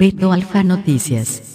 Beto Alfa Noticias.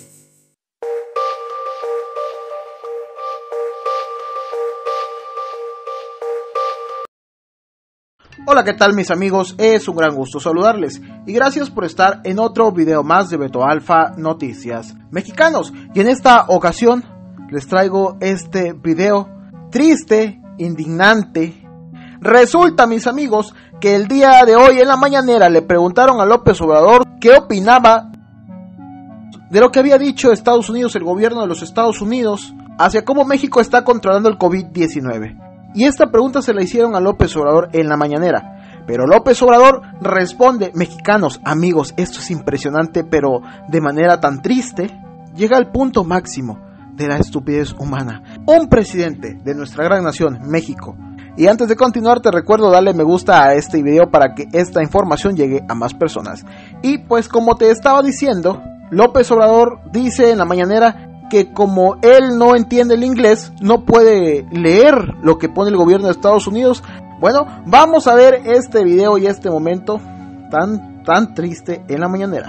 Hola, ¿qué tal mis amigos? Es un gran gusto saludarles y gracias por estar en otro video más de Beto Alfa Noticias Mexicanos. Y en esta ocasión les traigo este video triste, indignante. Resulta, mis amigos, que el día de hoy en la mañanera le preguntaron a López Obrador qué opinaba de lo que había dicho Estados Unidos, el gobierno de los Estados Unidos, hacia cómo México está controlando el COVID-19. Y esta pregunta se la hicieron a López Obrador en la mañanera. Pero López Obrador responde: mexicanos, amigos, esto es impresionante, pero de manera tan triste, llega al punto máximo de la estupidez humana. Un presidente de nuestra gran nación, México. Y antes de continuar te recuerdo darle me gusta a este video para que esta información llegue a más personas. Y pues como te estaba diciendo, López Obrador dice en la mañanera que como él no entiende el inglés, no puede leer lo que pone el gobierno de Estados Unidos. Bueno, vamos a ver este video y este momento tan triste en la mañanera.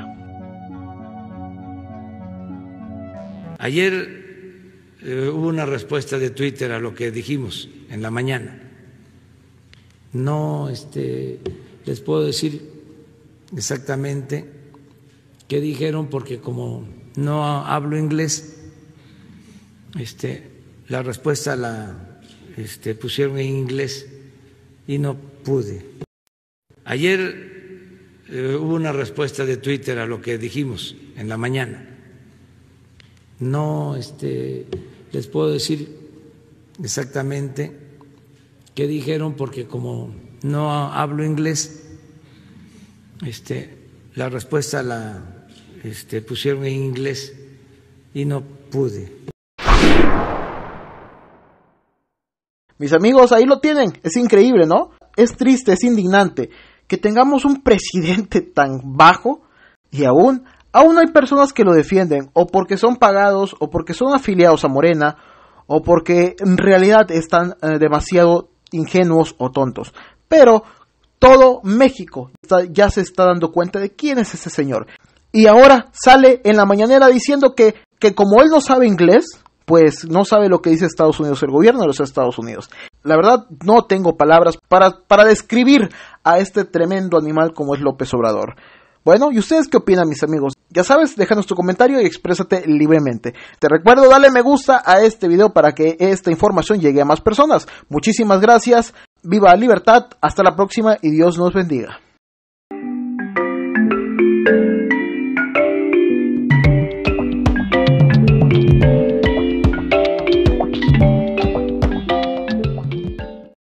Ayer hubo una respuesta de Twitter a lo que dijimos en la mañana. No les puedo decir exactamente qué dijeron porque como no hablo inglés, la respuesta la pusieron en inglés y no pude. Ayer hubo una respuesta de Twitter a lo que dijimos en la mañana. No les puedo decir exactamente qué dijeron porque como no hablo inglés, la respuesta la pusieron en inglés y no pude. Mis amigos, ahí lo tienen, es increíble, ¿no? Es triste, es indignante que tengamos un presidente tan bajo y aún hay personas que lo defienden, o porque son pagados, o porque son afiliados a Morena, o porque en realidad están demasiado ingenuos o tontos. Pero todo México ya se está dando cuenta de quién es ese señor. Y ahora sale en la mañanera diciendo que como él no sabe inglés, pues no sabe lo que dice Estados Unidos, el gobierno de los Estados Unidos. La verdad no tengo palabras para describir a este tremendo animal como es López Obrador. Bueno, ¿y ustedes qué opinan, mis amigos? Ya sabes, déjanos tu comentario y exprésate libremente. Te recuerdo darle me gusta a este video para que esta información llegue a más personas. Muchísimas gracias, viva la libertad, hasta la próxima y Dios nos bendiga.